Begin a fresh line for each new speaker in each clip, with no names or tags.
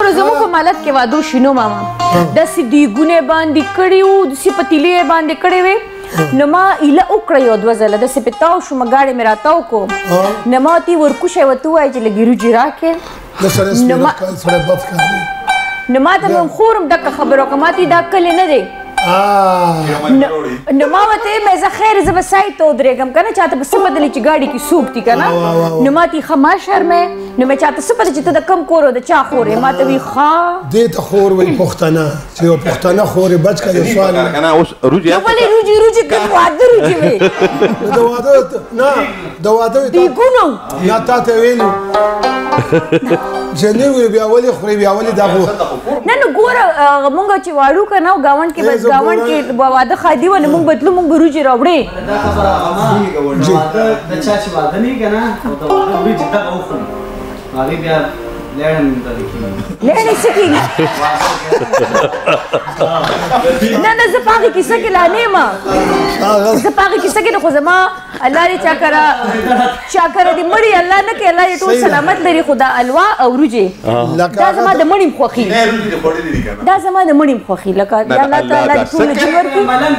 زموږ په مالت کې واده شنو ماما داسې دیګونه باندې کړي وو داسې پتیلې باندې کړې وې نو ما ایله وکړه یو دوه ځله داسې پې تاو شوم ګاډی مې راتاو کو نو ما ورته ورکوشی ورته ووایه چې لږ روجي راکړې نو ما ته مې خور هم دقه خبره وکړه ما ته دا کلی نه دی نو ما ورته ویل زه خیر زه به سایډ ته ودرېږم که نه چاته به څه بدلې چې ګاډي کې څوک دي که نه نو ما ته ښه ما شرمې نو مې چاته څه پته چې ته د کم کور او د چا خور یې ما ته وی ښه
دې ته خور وایي پښتنه چې یو پښتنه خور یې بچ کړه سوال
ولې روجي کوم واده روجي وې
د واده نه د واده
دیګونو
یا تا ته ویلو چې نه وي بیا ولې خورې بیا ولې دا خو
نه نو ګوره مونږ چې واړو که نه ګاونډ کې بس ګاونډ کې واده خادي و نه مونږ بتلو مونږ به روجي راوړې
د چا چې واده نه وي که نه او د واده وریجې دغه وخوري هغې بیا
لیڼې څه کېږي نه نه زه په هغې کیسه کې لا نه یم زه په هغې کیسه کې نه خو زما الله دې چا کره دې مړي الله نه کوي الله دې ټول سلامت لري خو دا الوا او وریجې دا زما د مړي خوښي دا زما د مړي خوښي لکه الله تعالی دې ټول ژوند ورکړي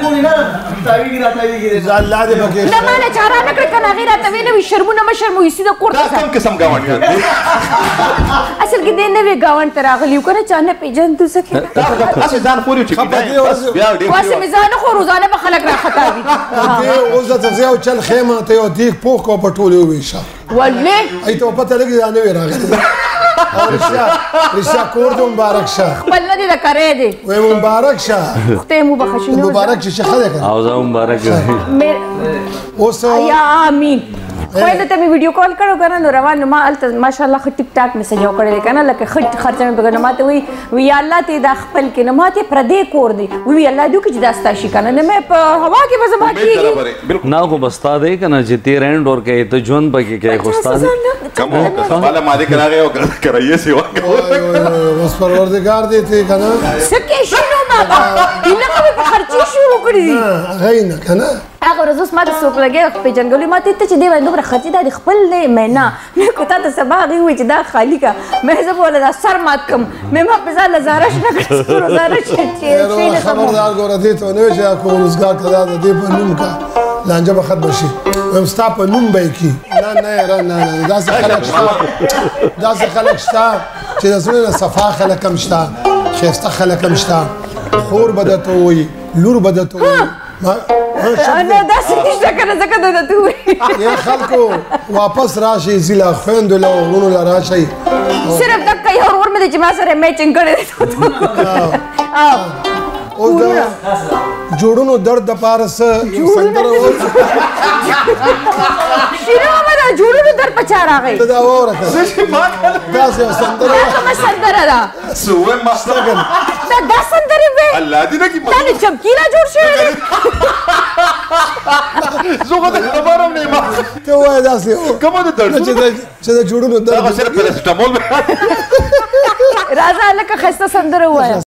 الله دې پکې
نه ما نه چاره نه کړې که نه هغې راته ویلې وي شرمونه مه شرموي سیده کور ته
کوم قسم ګاونډ
اصل کې دې نوې ګاونډ ته راغلي وو که نه چا نه پېژندو څه کې
تاسې ځان خوري چې
واسې مې ځان نه خور روزانه به خلک راخطا وي
اوس درته زه یو چل خیمه ته یو دیګ پوخ کړه په ټولې وویشه
ولې
ای ته پته لګي دا نه وي راغلی او رښتیا کور دې مبارک شه
خپل نه دې د کرې دی
وایي مبارک شه
خدای مو بخښي نو
مبارک شه ښه دی که
او زه مبارک
اوس
یا آمین خو دته مې ویډیو کال کړو که نه نو روان نو ما هلته ماشاءالله ښه ټیک ټاک مې سجاو کړی دی که نه لکه ښه خرچه مې پکړ نو ما ته وایي یا الله ته دا خپل کې نو ما ته پردی کور دی وی الله دې وکړي چې دا ستا شي که نه نه مې په هوا کې به زما کېږي
نه خو به ستا دی که نه چې تیر اینډ ورکوې ته ژوند پکې کوې خو ستا دی
اوس پروردګار دې ته که نه
څه کې شي نو بابا هیله مې په خرچې شروع کړي دي
هغه نه که نه
هغه ورځ اوس ما ته څوک لګیا پېژنګلي ما ته ته چې دی باندې دومره خرچې دا د خپل دی مې نه مې کو تا ته سبا هغې ووایي چې دا خالي که مې زه به ولې دا سر مات کړم مې ما په ځان لزارش نه کړ روزانه
خبردار ګوره دې ته ونه وایي چې دا کو روزګار که دا د دې په نوم که لانجه به ختمه شي وایم ستا په نوم به یې کي نه نه یاره نه نه داسې خلک شته چې د زړه نه صفا خلک هم شته ښایسته خلک هم شته خور به درته ووایي لور به درته ووایي
نه داسې نشته که نه ځکه درته ووایي
یا خلکو واپس راشئ ځي له خویندو له وروڼو له راشئ
صرف دقه یو ورور مې دی چې ما سره میچنګ کړی دی
اوس د جوړونو درد دپاره څه سندره
شیره ماما دا جوړونو درد په چا راغی
ته دا واوره که داسې یو سندره
دا کومه سندره ده دا سندرې وې دا نو چمکي را جوړ شوی دی
زه خو ته خبر هم نه یم
ته ووایه داسې چې د جوړونو درد
صرف پیراسیټامول
راځه هلکه ښایسته سندره ووایه